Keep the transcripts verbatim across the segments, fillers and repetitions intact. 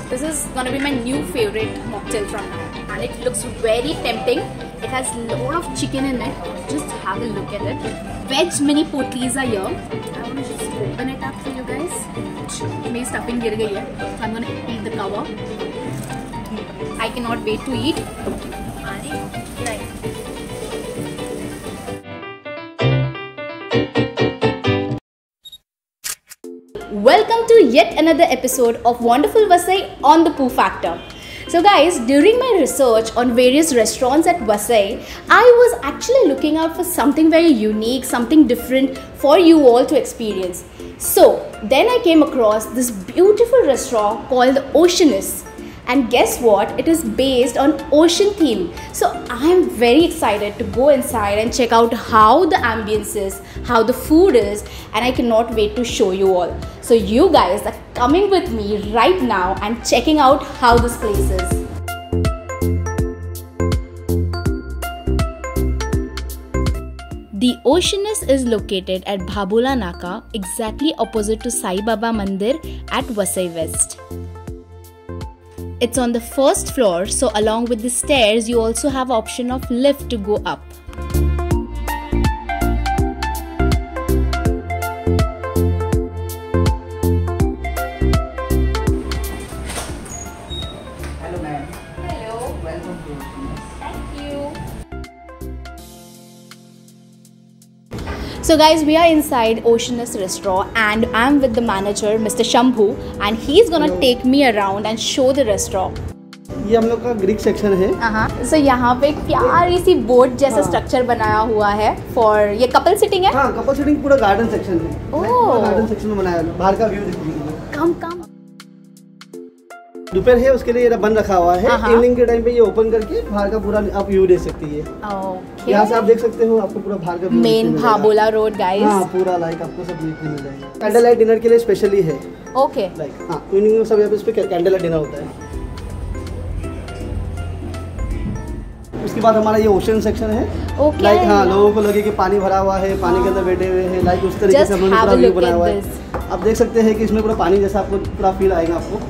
This is gonna be my new favorite mocktail from now, and it looks very tempting. It has a lot of chicken in it. Just have a look at it. Veg mini potlis are here. I want to just open it up for you guys. My stuffing gir gayi hai, so I'm gonna eat the cover. I cannot wait to eat. Welcome to yet another episode of Wonderful Vasai on the Poo Factor. So guys, during my research on various restaurants at Vasai, I was actually looking out for something very unique, something different for you all to experience. So then I came across this beautiful restaurant called Oceanus. And guess what? It is based on ocean theme. So I am very excited to go inside and check out how the ambience is, how the food is, and I cannot wait to show you all. So you guys are coming with me right now and checking out how this place is. The Oceanus is located at Bhabula Naka, exactly opposite to Sai Baba Mandir at Vasai West. It's on the first floor, so along with the stairs, you also have option of lift to go up. Hello ma'am. Hello. Welcome to Oceanus. Thank you. So guys, we are inside Oceanus restaurant and I'm with the manager Mister Shambhu, and he's gonna Hello. take me around and show the restaurant. ये हम लोग का Greek section है. हाँ, so यहाँ पे एक प्यारी सी बोट जैसा हाँ. स्ट्रक्चर बनाया हुआ है फॉर ये कपल सिटिंग है. हाँ, कपल सिटिंग पूरा गार्डन सेक्शन है. ओह. गार्डन सेक्शन में बनाया है. बाहर का व्यू देखिए. कम कम. दोपहर है, उसके लिए ये बंद रखा हुआ है. हाँ. इवनिंग के टाइम पे ये ओपन करके बाहर का पूरा आप व्यू देख सकती है. ओके. यहाँ से आप देख सकते हो, आपको पूरा बाहर का view main Bhabola road guys. हाँ, पूरा लाइक आपको सब देखने मिल जाएगा. कैंडल लाइट डिनर के लिए स्पेशली है. ओके. लाइक हाँ, इवनिंग में सब यहाँ पे इस पे कैंडल लाइट डिनर होता है. उसके बाद हमारा ये ओशन सेक्शन है. ओके. लाइक हाँ, लोगों को लगे कि पानी भरा हुआ है, पानी के अंदर बैठे हुए हैं, लाइक उस तरीके से हमने पूरा व्यू बनाया हुआ है. आप देख सकते हैं कि इसमें पूरा पानी जैसा आपको पूरा फील आएगा आपको.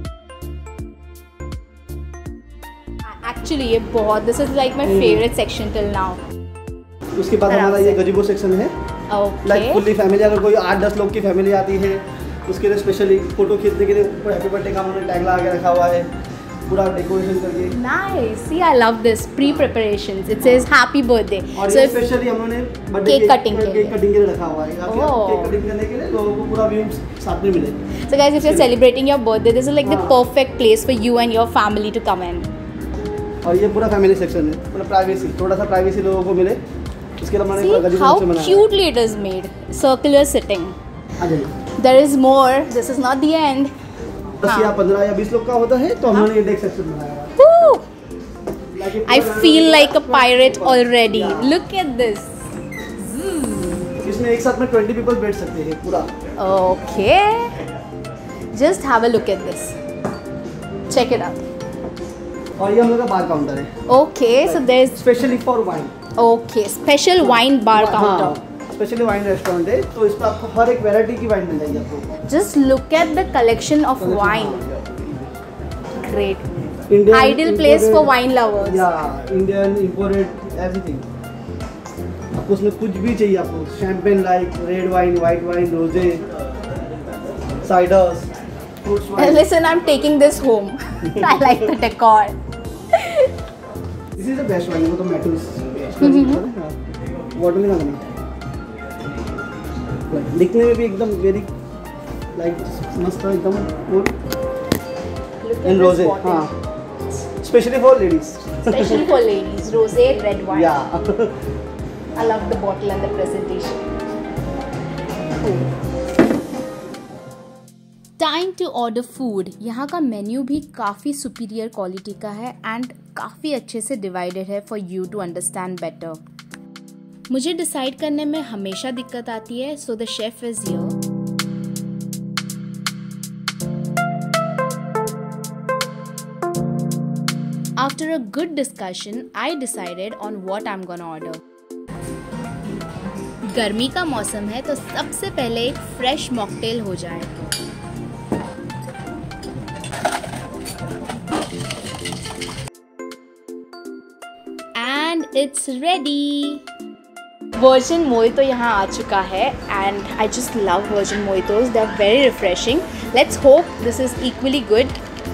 एक्चुअली ये बहुत, this is like my favourite section till now. उसके बाद हमारा ये गजीबो सेक्शन है. ओके. लाइक फुल्ली फैमिली, अगर कोई आठ दस लोग की फैमिली आती है उसके लिए स्पेशली फोटो खींचने के लिए ऊपर हैप्पी बर्थडे का हमने टैग लगा के रखा हुआ है, पूरा डेकोरेशन करके. Nice. See I love this pre preparations. It says happy birthday. और ये स्पेशली हम लोगों ने बर्थडे केक कटिंग के केक कटिंग के लिए रखा हुआ है. केक कटिंग करने के लिए लोगों को पूरा व्यू साथ में मिले. So guys, if you're celebrating your birthday, this is like the perfect place for you and your family to come in. और ये पूरा फैमिली सेक्शन है, पूरा प्राइवेसी, थोड़ा सा प्राइवेसी लोगों को मिले, इसके लिए हमने पूरा See गजीबो how सेक्शन बनाया है. cutely it is made. Circular sitting. आ जाइए. There is more. This is not the end. दस या पंद्रह या बीस लोग का होता है तो हमने ये डेक सेक्शन बनाया है. Woo! Like ये I पूरा feel like a pirate पूरा- already. Yeah. Look at this. इसमें एक साथ में ट्वेंटी पीपल बैठ सकते हैं पूरा. Okay. Just have a look at this. Check it out. और ये हम लोग का बार काउंटर है. Okay, so there's specially for wine. okay special wine bar counter. Specially wine restaurant है, तो इस पर आपको हर एक वैरायटी की वाइन मिल जाएगी आपको. Just look at the collection of wine. Great. Indian, Ideal place for imported- wine lovers. Yeah, Indian imported everything. आपको उसमें कुछ भी चाहिए, आपको champagne like red wine, white wine, rose, ciders, fruits wine. Listen, I'm taking this home. I like the decor. This is the best wine. वो तो मैटूस water में ना बनी. दिखने में भी एकदम वेरी लाइक मस्त है एकदम. Look at and this rose. bottle. हाँ, specially for ladies. Especially for ladies, rosé red wine. या I love the bottle and the presentation. Time to order food. यहाँ का मेन्यू भी काफ़ी सुपीरियर क्वालिटी का है एंड काफ़ी अच्छे से डिवाइडेड है for you to understand better. मुझे डिसाइड करने में हमेशा दिक्कत आती है, so the chef is here. After a good discussion, I decided on what I'm gonna order. गर्मी का मौसम है तो सबसे पहले एक फ्रेश मॉकटेल हो जाए. it's ready. Virgin Mojito यहाँ आ चुका है and I just love Virgin Mojitos. They are very refreshing. Let's hope this is equally good.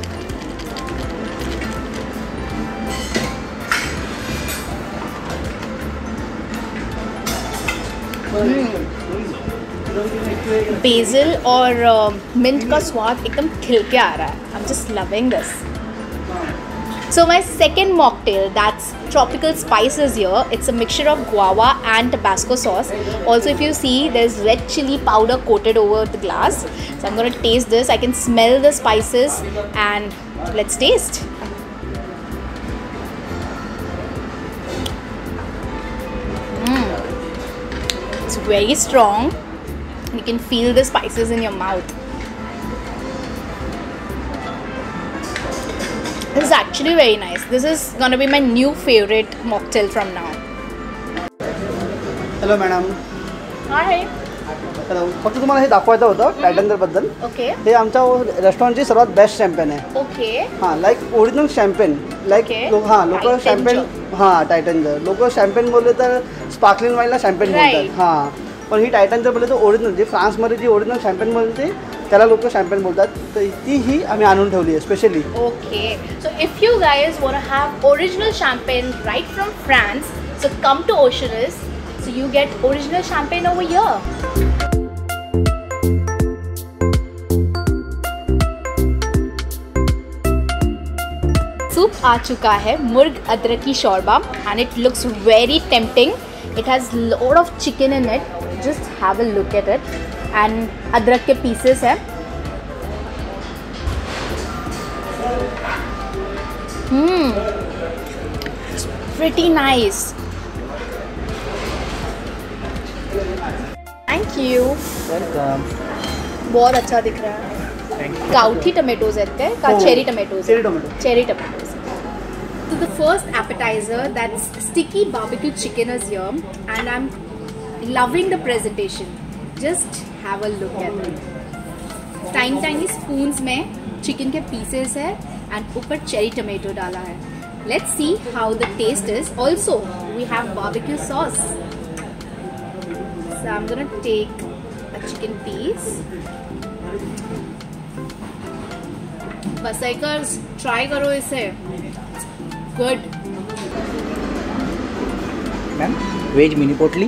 Basil और मिंट का स्वाद एकदम खिल के आ रहा है. I'm just loving this. So my second mocktail, that's tropical spices here. It's a mixture of guava and Tabasco sauce. Also, if you see, there's red chili powder coated over the glass. So I'm gonna taste this. I can smell the spices and let's taste. Mm. It's very strong. You can feel the spices in your mouth. This is actually very nice. This is gonna be my new favorite mocktail from now. Hello, madam. Hi. Hello. फक्त तुम्हाला हे दाखवायचं होतं टायटंजर बद्दल. Okay. हे आमच्या रेस्टॉरंटची सर्वात best champagne आहे. Okay. हां, लाईक ओरिजिनल शॅम्पेन. लाईक लोक हां लोक शॅम्पेन हां टायटंजर लोक शॅम्पेन बोलले तर स्पार्कलिंग वाईनला शॅम्पेन बोलतात. हां पण ही टायटंजर बोलले तर ओरिजिनल जे फ्रान्समध्ये जी ओरिजिनल शॅम्पेन बोलते त्याला लोक शॅम्पेन बोलतात. तर ती ही आम्ही आणून ठेवली आहे specially. Okay. So if you guys want to have original champagne right from France, so come to Oceanus. So you get original champagne over here. Soup आ चुका है मुर्ग Adarki शोरबा and it looks very tempting. It has lot of chicken in it. Just have a look at it. And अदरक के pieces है. Hmm. It's pretty nice. Thank you. Welcome. बहुत अच्छा दिख रहा है. काउथी टमेटोज है का cherry tomatoes. Cherry tomato. Cherry tomatoes. So the first appetizer, that's sticky barbecue chicken is here and I'm loving the presentation. Just have a look at it. Tiny tiny spoons में chicken के pieces है and ऊपर cherry tomato डाला है. Let's see how the taste is. Also we have barbecue sauce. So I'm gonna take a chicken piece. वसाइकर्स try करो इसे. Good. Ma'am veg mini potli.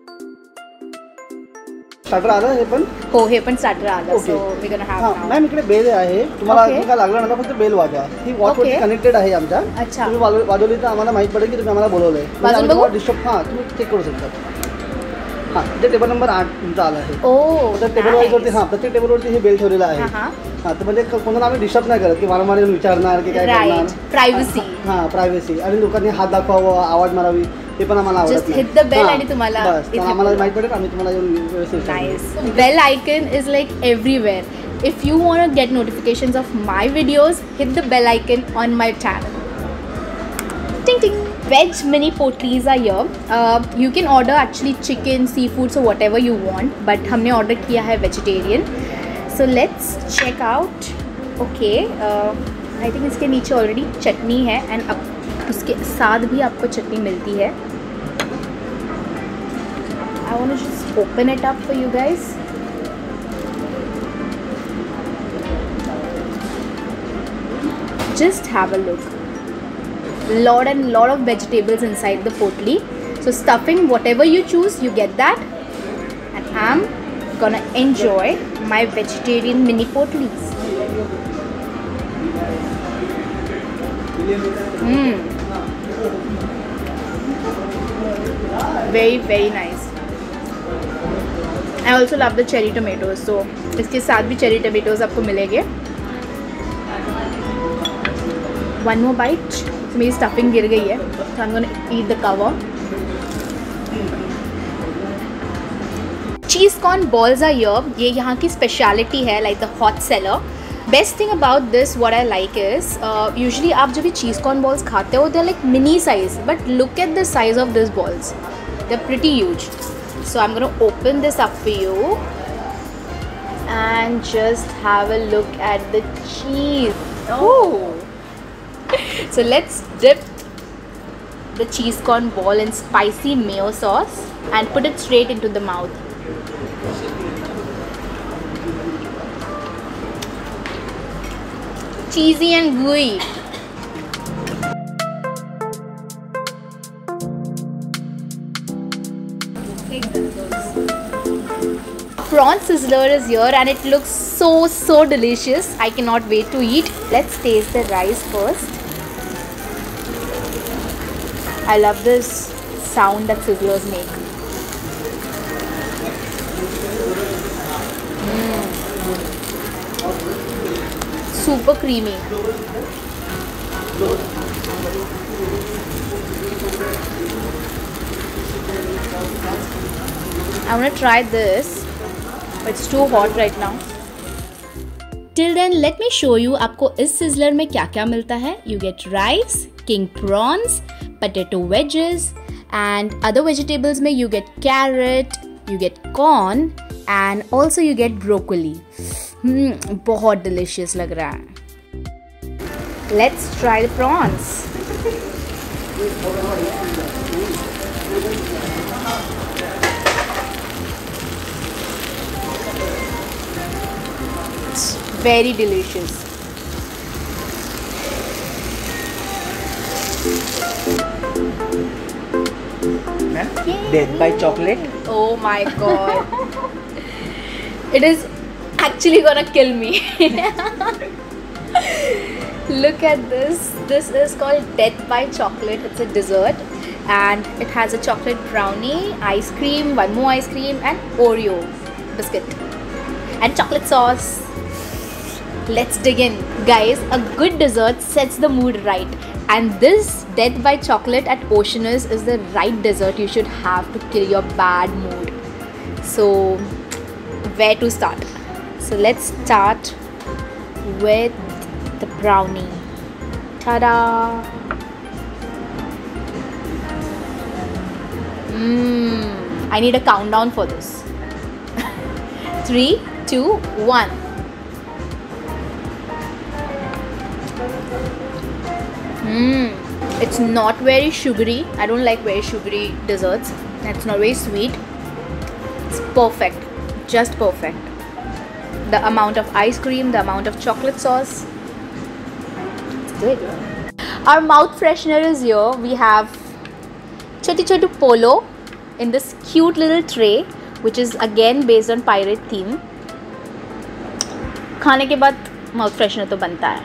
Starter आलं हे पण. हो हे पण स्टार्टर आलं. Okay. So we gonna have हां नाउ. मॅम इकडे बेल आहे तुम्हाला Okay. काय लागलं ना फक्त बेल वाजवा. ही वॉच Okay. कनेक्टेड आहे आमच्या. अच्छा. तुम्ही वाजव- वाजवली तर आम्हाला माहित पडेल की तुम्ही आम्हाला बोलवलंय. वाजवून बघू? डिस्टर्ब हां तुम्ही चेक करू शकता. हां ते टेबल नंबर आठ तुमचा आला आहे. ओ तर टेबल वरती हां प्रत्येक टेबलवरती हे बेल ठेवलेलं आहे. हां हां तर म्हणजे कोणाला आम्ही डिस्टर्ब नाही करत की वारंवार येऊन विचारणार की काय राईट. करणार. प्रायव्हसी. हां प्रायव्हसी आणि लोकांनी हात दाखवावं आवाज मारावी ते पण आम्हाला आवडत Just नाही. hit the bell हां, आणि तुम्हाला बस तर इथे आम्हाला बोलवा. माहित पडेल आम्ही तुम्हाला येऊन व्यवस्थित सांगू. Nice. Bell icon is like everywhere. If you want to get notifications of my videos, hit the bell icon on my channel. Ting ting. Veg mini potlis are here. Uh, you can order actually chicken, seafood, so whatever you want. But हमने order किया है vegetarian. So let's check out. Okay. Uh, I think इसके नीचे already चटनी है and अब उसके साथ भी आपको चटनी मिलती है. I want to just open it up for you guys. Just have a look. Lot and lot of vegetables inside the potli. So stuffing, whatever you choose, you get that. And I'm gonna enjoy my vegetarian mini potlis. Mmm. Very very nice. I also love the cherry tomatoes. So इसके साथ भी cherry tomatoes आपको मिलेंगे. One more bite. तो मेरी stuffing गिर गई है. So I'm gonna eat the cover. Cheese corn balls are here. ये यहाँ की speciality है, like the hot seller. Best thing about this, what I like is, uh, usually आप जब भी cheese corn balls खाते हो, they're like mini size. But look at the size of these balls. They're pretty huge. So I'm gonna open this up for you and just have a look at the cheese. Oh. So let's dip the cheese corn ball in spicy mayo sauce and put it straight into the mouth. Cheesy and gooey. Prawn sizzler is here and it looks so so delicious. I cannot wait to eat. Let's taste the rice first. I love this sound that sizzlers make. Mm. Super creamy. I want to try this, but it's too hot right now. Till then, let me show you आपको इस sizzler में क्या क्या मिलता है. You get rice, king prawns, potato wedges, and other vegetables में you get carrot, you get corn, and also you get broccoli. Hmm, बहुत delicious लग रहा है. Let's try the prawns. It's very delicious. Death by chocolate. Oh my god. It is actually gonna kill me. Look at this. This is called Death by Chocolate. It's a dessert and it has a chocolate brownie, ice cream, one more ice cream, and Oreo biscuit and chocolate sauce. Let's dig in. Guys, a good dessert sets the mood right, and this Death by Chocolate at Oceaners is the right dessert you should have to kill your bad mood. So where to start? So let's start with the brownie. Ta-da! Mmm. I need a countdown for this. Three, two, one. Mmm. It's not very sugary. I don't like very sugary desserts. It's not very sweet. It's perfect. Just perfect. The amount of ice cream, the amount of chocolate sauce. It's good. Our mouth freshener is here. We have Chotu Chotu Polo in this cute little tray, which is again based on pirate theme. खाने के बाद mouth freshener तो बनता है.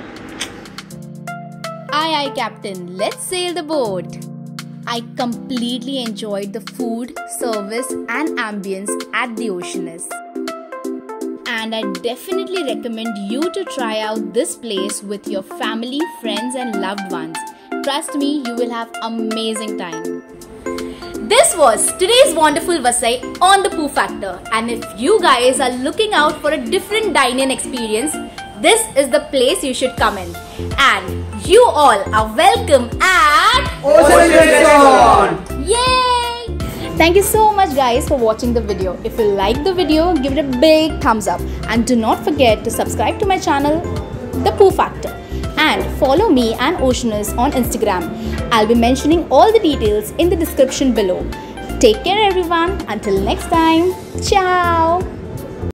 Aye aye captain, let's sail the boat. I completely enjoyed the food, service and ambience at the Oceaners. And I definitely recommend you to try out this place with your family, friends and loved ones. Trust me, you will have amazing time. This was today's wonderful Vasai on the Poo Factor. And if you guys are looking out for a different dine-in experience, this is the place you should come in. And you all are welcome at Ocean Restaurant! Yay! Thank you so much guys for watching the video. If you like the video, give it a big thumbs up. And do not forget to subscribe to my channel, The Poo Factor. And follow me and Oceaners on Instagram. I'll be mentioning all the details in the description below. Take care everyone. Until next time. Ciao!